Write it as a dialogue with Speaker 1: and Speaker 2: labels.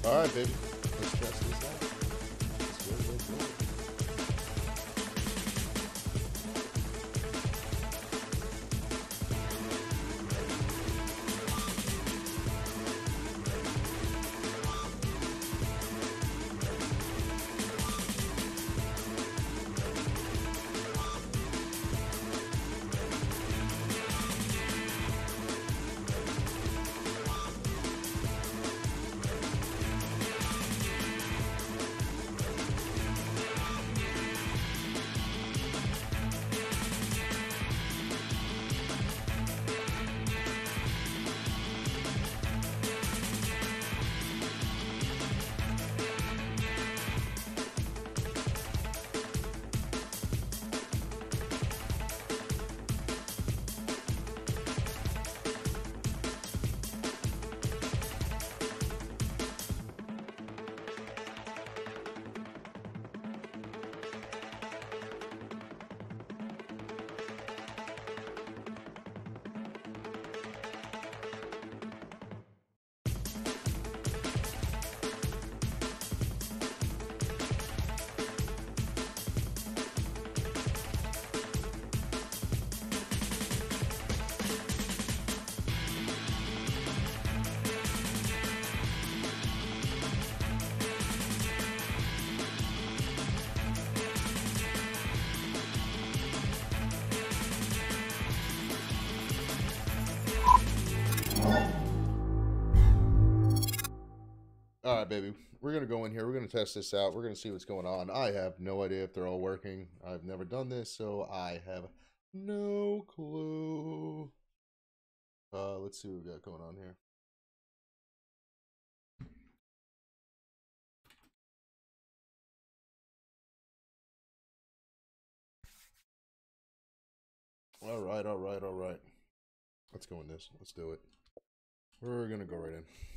Speaker 1: All right, baby. Let's test this out. Let's go. All right, baby. We're going to go in here. We're going to test this out. We're going to see what's going on. I have no idea if they're all working. I've never done this, so I have no clue. Let's see what we got going on here. All right. Let's go in this. Let's do it. We're going to go right in.